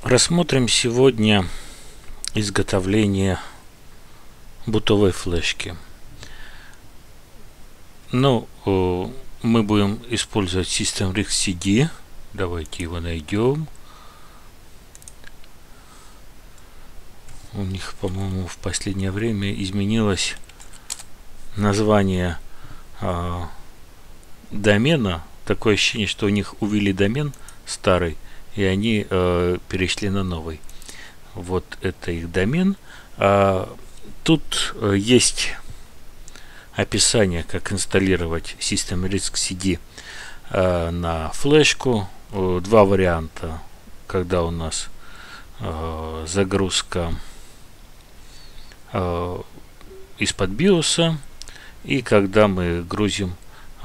Рассмотрим сегодня изготовление бутовой флешки. Мы будем использовать Systemrix CD. Давайте его найдем. У них, по-моему, в последнее время изменилось название домена. Такое ощущение, что у них увели домен старый, и они перешли на новый. Вот это их домен. Тут есть описание, как инсталлировать Systemrix CD на флешку. Два варианта, когда у нас загрузка из-под биоса, и когда мы грузим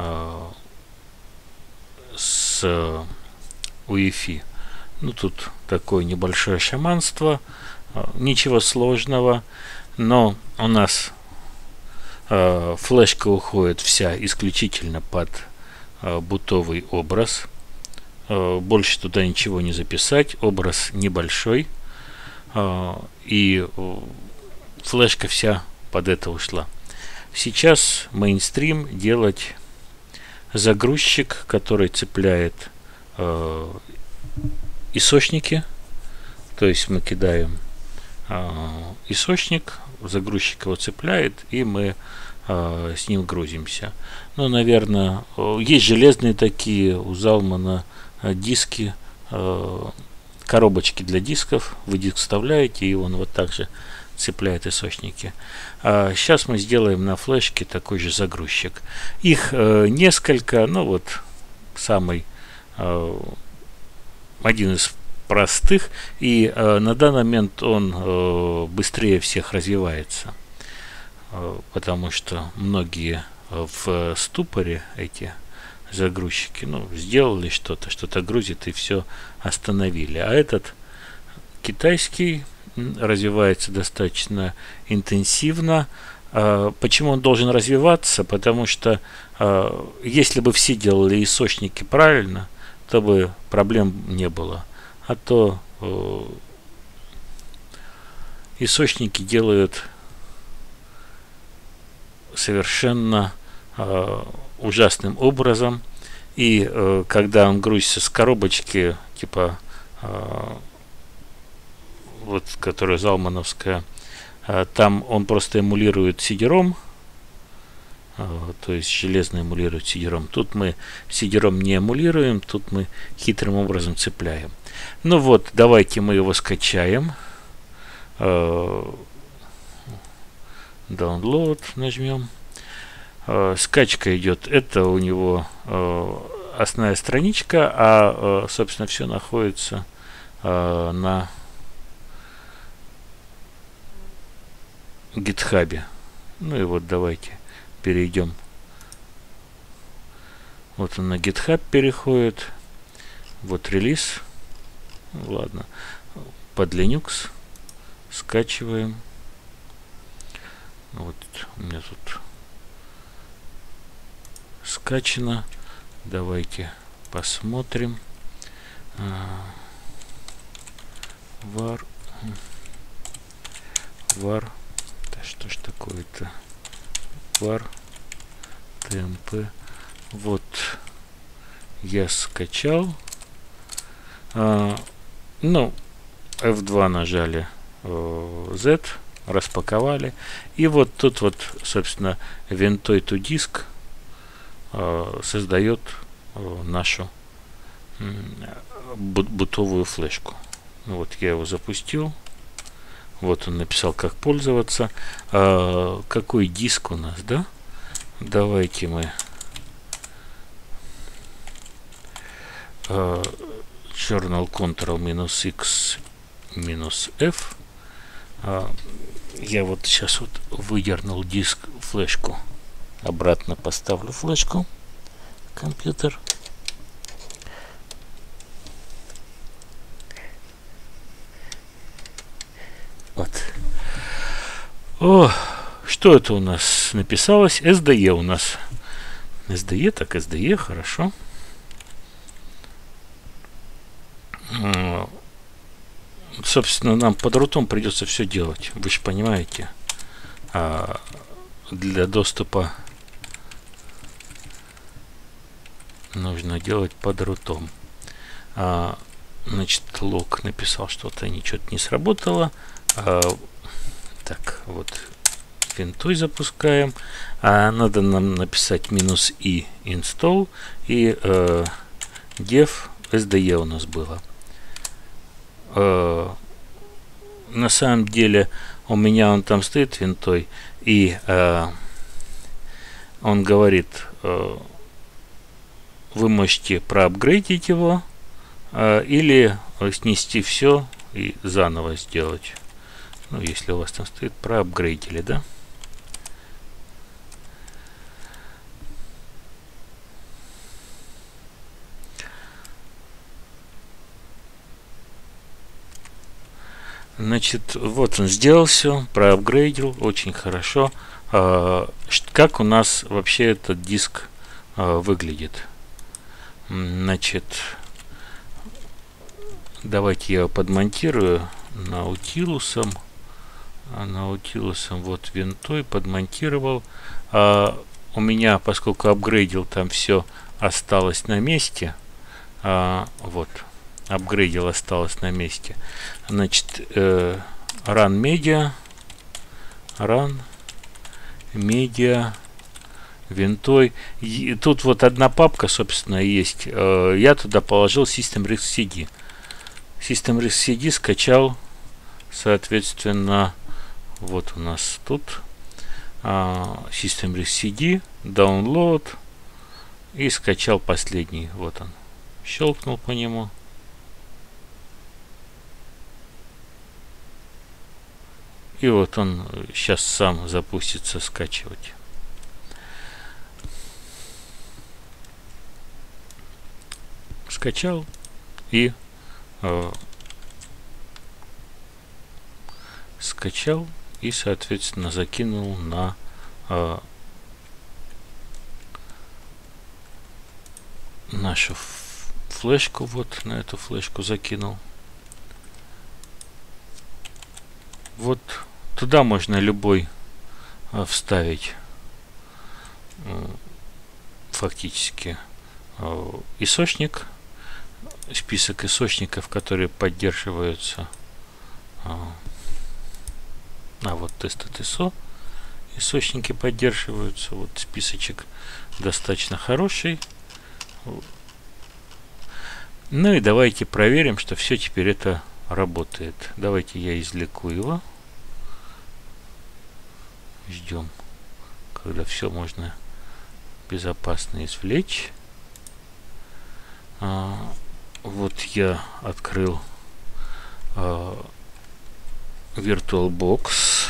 с UEFI. Тут такое небольшое шаманство, ничего сложного, но у нас флешка уходит вся исключительно под бутовый образ. Больше туда ничего не записать, образ небольшой, и флешка вся под это ушла. Сейчас мейнстрим делать загрузчик, который цепляет источники. То есть мы кидаем источник, загрузчик его цепляет, и мы с ним грузимся. Наверное, есть железные такие у Залмана диски, коробочки для дисков. Вы диск вставляете, и он вот так же цепляет источники. Сейчас мы сделаем на флешке такой же загрузчик. Их несколько, самый один из простых, и на данный момент он быстрее всех развивается, потому что многие в ступоре, эти загрузчики, сделали что-то грузит, и все остановили. А этот китайский развивается достаточно интенсивно. Почему он должен развиваться? Потому что если бы все делали источники правильно, то бы проблем не было. А то источники делают совершенно ужасным образом. И когда он грузится с коробочки, типа которая залмановская, там он просто эмулирует CD-ROM, то есть железно эмулирует CD-ROM. Тут мы CD-ROM не эмулируем, тут мы хитрым образом цепляем. Давайте мы его скачаем. Download нажмем. Скачка идет. Это у него основная страничка, а собственно все находится на GitHub. Давайте перейдем. Вот он на GitHub переходит. Вот релиз. Ладно. Под Linux. Скачиваем. Вот у меня тут скачано. Давайте посмотрим. Var. Да что ж такое-то? Var. TMP. Вот. Я скачал. F2 нажали. Z. Распаковали. И вот тут собственно, винтой to disk создает нашу бутовую флешку. Я его запустил. Вот он написал, как пользоваться. Какой диск у нас, да? Давайте мы journal Ctrl-X -F. Я сейчас выдернул диск, флешку. Обратно поставлю флешку. Компьютер. Что это у нас написалось? SDE у нас. SDE, так SDE, хорошо. собственно, нам под рутом придется все делать. Вы же понимаете. Для доступа нужно делать под рутом. Значит, лог написал что-то, ничего не сработало. Так, вот винтой запускаем. Надо нам написать -i install и dev SDE у нас было. На самом деле у меня он там стоит винтой, и он говорит, вы можете проапгрейдить его или снести все и заново сделать. Ну, если у вас там стоит, проапгрейдили, да? Значит, вот он сделал все, проапгрейдил, очень хорошо. Как у нас вообще этот диск выглядит? Значит, давайте я его подмонтирую наутилусом. Наутилусом вот винтой подмонтировал. У меня, поскольку апгрейдил, там все осталось на месте. Вот. Апгрейдил, осталось на месте. Значит, run media винтой. И тут вот одна папка, собственно, есть. Я туда положил systemrxcd. Systemrxcd скачал, соответственно, вот у нас тут systemrxcd, download, и скачал последний. Вот он. Щелкнул по нему. И вот он сейчас сам запустится скачивать. Скачал и соответственно, закинул на нашу флешку. Вот на эту флешку закинул. Вот туда можно любой вставить фактически источник, список источников, которые поддерживаются. Вот тест.iso источники поддерживаются. Вот списочек достаточно хороший. Ну и давайте проверим, что все теперь это работает. Давайте я извлеку его. Ждем, когда все можно безопасно извлечь. Вот я открыл VirtualBox,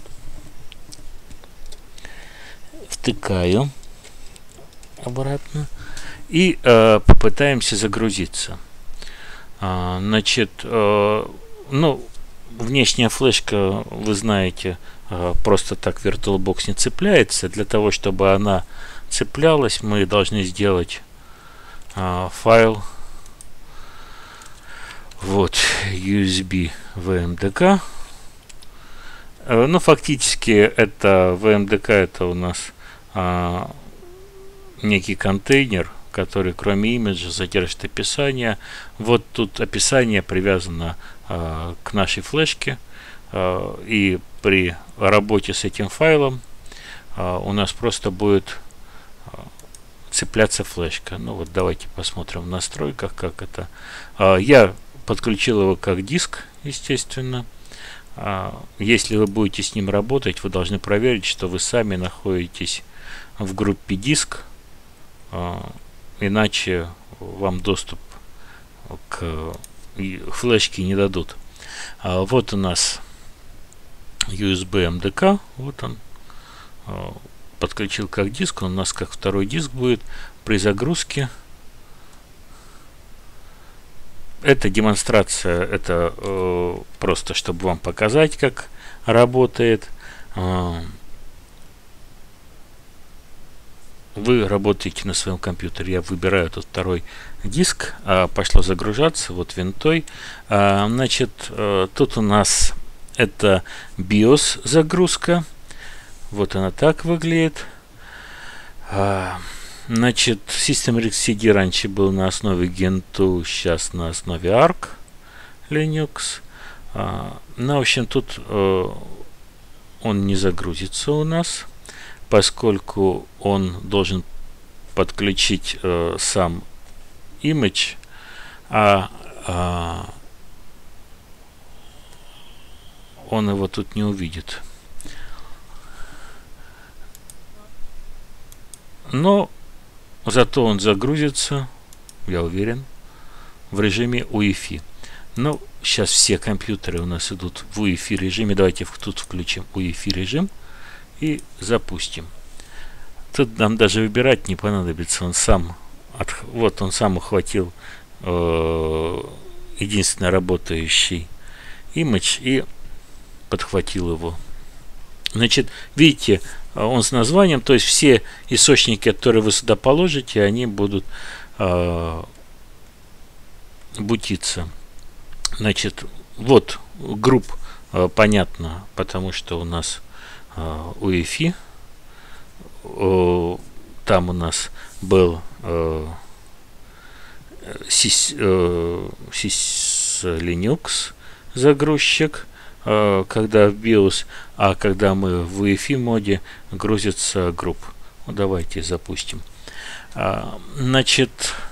втыкаю обратно и попытаемся загрузиться. Значит, ну, внешняя флешка, вы знаете, просто так VirtualBox не цепляется. Для того, чтобы она цеплялась, мы должны сделать файл, вот, USB VMDK. Ну, фактически это VMDK, это у нас некий контейнер, который кроме имиджа содержит описание. Вот тут описание привязано к нашей флешке, и при работе с этим файлом у нас просто будет цепляться флешка. Ну вот давайте посмотрим в настройках, как это. Я подключил его как диск, естественно. Если вы будете с ним работать, вы должны проверить, что вы сами находитесь в группе диск, иначе вам доступ к флешке не дадут. Вот у нас USB MDK, вот он, подключил как диск, он у нас как второй диск будет при загрузке. Это демонстрация, это просто чтобы вам показать, как работает. вы работаете на своем компьютере. Я выбираю тут второй диск, пошло загружаться, вот винтой. Значит, тут у нас это BIOS загрузка. Вот она так выглядит. Значит, Systemrix CD раньше был на основе Gentoo, сейчас на основе Arch Linux. Ну, в общем, тут он не загрузится у нас, поскольку он должен подключить сам image, он его тут не увидит. Но зато он загрузится, я уверен, в режиме UEFI. Ну, сейчас все компьютеры у нас идут в UEFI режиме. Давайте тут включим UEFI режим и запустим. Тут нам даже выбирать не понадобится. Он сам ухватил единственно работающий image и подхватил его. Значит, видите, он с названием, то есть все источники, которые вы сюда положите, они будут бутиться. Значит, вот групп понятно, потому что у нас UEFI. Там у нас был Linux загрузчик, когда в BIOS, а когда мы в UEFI моде, грузится групп. Ну, давайте запустим. Значит,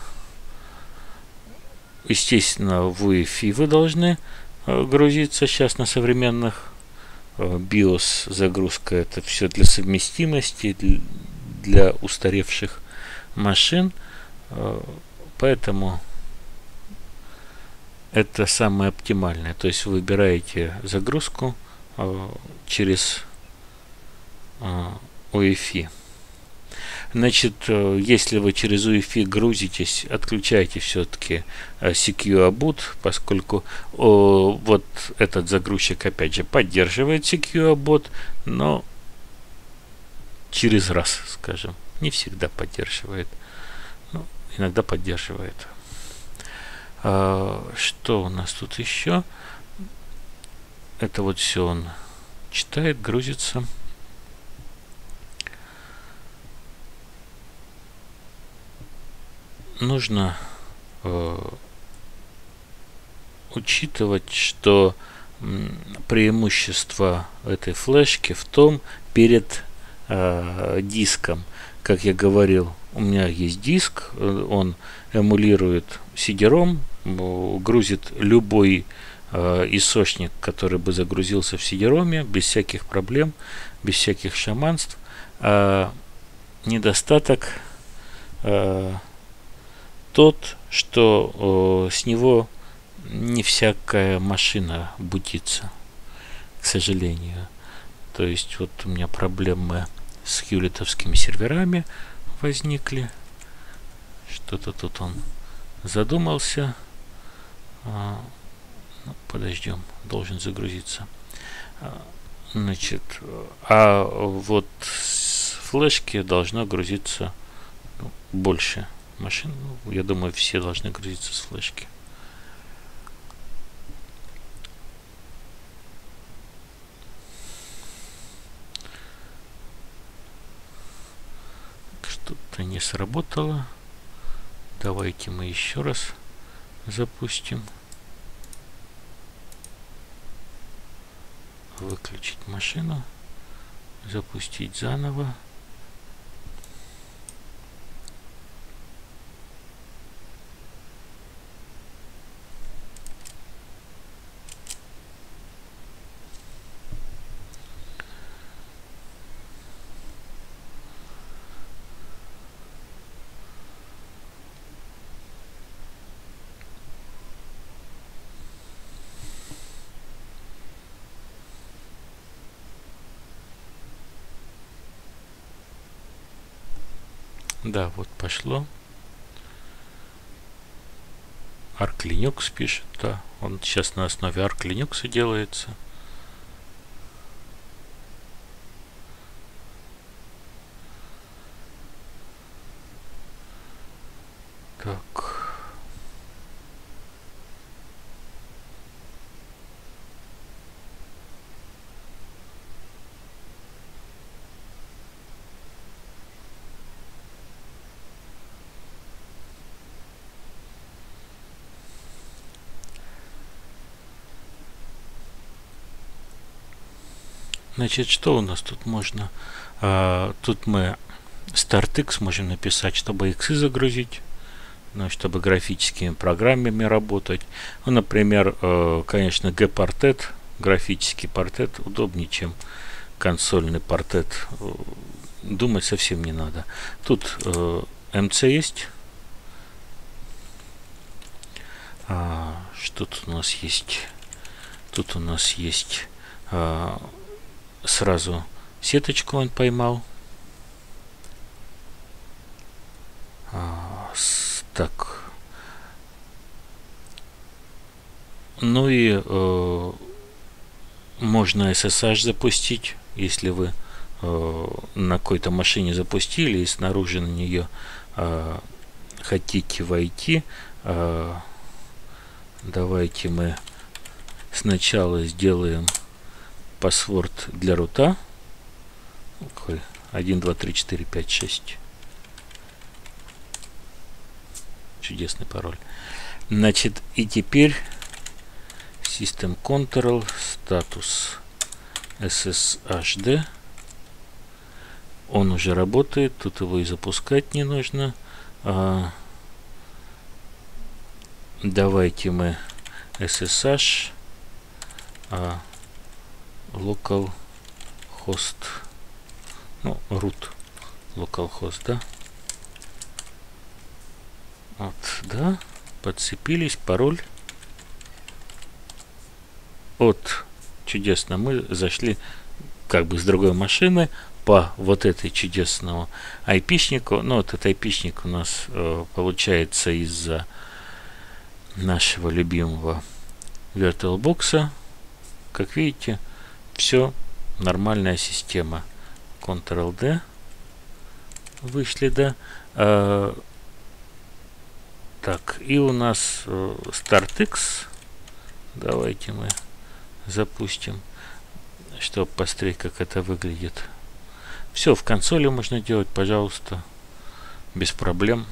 естественно, в UEFI вы должны грузиться сейчас на современных BIOS загрузка. Это все для совместимости, для устаревших машин. Поэтому это самое оптимальное. То есть вы выбираете загрузку через UEFI. Значит, если вы через UEFI грузитесь, отключайте все-таки Secure Boot, поскольку вот этот загрузчик опять же поддерживает Secure Boot, но через раз, скажем, не всегда поддерживает, но иногда поддерживает. Что у нас тут еще? Это вот все он читает, грузится. Нужно учитывать, что преимущество этой флешки в том перед диском. Как я говорил, у меня есть диск, он эмулирует CD-ROM, грузит любой источник, который бы загрузился в CD-ROM, без всяких проблем, без всяких шаманств. Недостаток тот, что с него не всякая машина бутится, к сожалению. То есть вот у меня проблемы с хьюлетовскими серверами возникли. Что-то тут он задумался. Ну, подождем, должен загрузиться. Значит, а вот с флешки должно грузиться больше машин. Ну, я думаю, все должны грузиться с флешки. Что-то не сработало. Давайте мы еще раз запустим. Выключить машину. Запустить заново. Да, вот пошло. Arch Linux пишет, да. Он сейчас на основе Arch Linux делается. Значит, что у нас тут можно? Тут мы StartX можем написать, чтобы иксы загрузить, ну, чтобы графическими программами работать. Ну, например, конечно, Gparted, графический портет удобнее, чем консольный портет. Думать совсем не надо. Тут MC есть. Что тут у нас есть? Тут у нас есть сразу сеточку он поймал. Так. Ну и можно SSH запустить, если вы на какой-то машине запустили и снаружи на нее хотите войти. Давайте мы сначала сделаем паспорт для рута. 1, 2, 3, 4, 5, 6. Чудесный пароль. Значит, и теперь System Control статус SSHD. Он уже работает, тут его и запускать не нужно. Давайте мы SSH localhost, ну, root localhost, да? Вот, да, подцепились, пароль. Вот, чудесно, мы зашли как бы с другой машины по вот этой чудесному IP-шнику. Ну, вот этот IP-шник у нас получается из-за нашего любимого VirtualBox. Как видите, все нормальная система. Ctrl-D. Вышли, да. Так, и у нас StartX. Давайте мы запустим, чтобы посмотреть, как это выглядит. Все в консоли можно делать, пожалуйста, без проблем.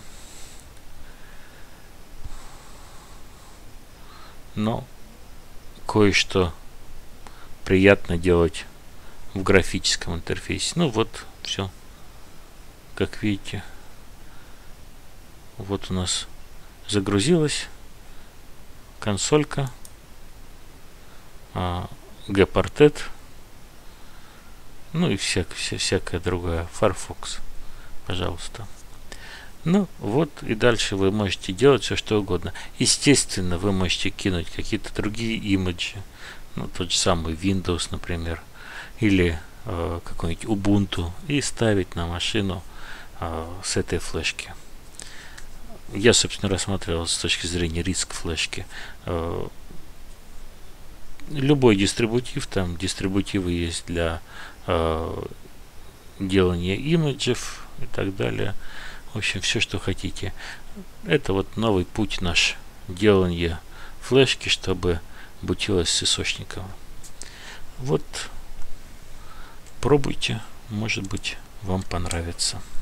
Но кое-что приятно делать в графическом интерфейсе. Ну вот, все. Как видите, вот у нас загрузилась консолька. Gparted. Ну и всякая другая. Firefox. Пожалуйста. Ну вот, и дальше вы можете делать все, что угодно. Естественно, вы можете кинуть какие-то другие имиджи. Ну, тот же самый Windows, например. Или какой-нибудь Ubuntu. И ставить на машину с этой флешки. Я, собственно, рассматривал с точки зрения риск флешки. Любой дистрибутив, там дистрибутивы есть для делания имиджев и так далее. В общем, все, что хотите. Это вот новый путь наш делания флешки, чтобы бутилось с источником. Вот, пробуйте, может быть, вам понравится.